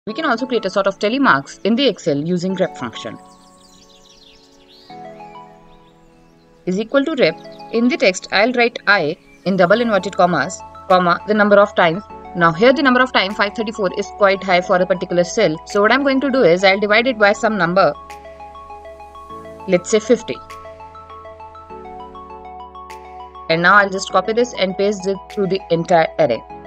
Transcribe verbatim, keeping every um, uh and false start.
We can also create a sort of tally marks in the Excel using Rept function. Is equal to Rept. In the text, I'll write I in double inverted commas, comma, the number of times. Now here the number of times five thirty-four is quite high for a particular cell. So what I'm going to do is I'll divide it by some number. Let's say fifty. And now I'll just copy this and paste it through the entire array.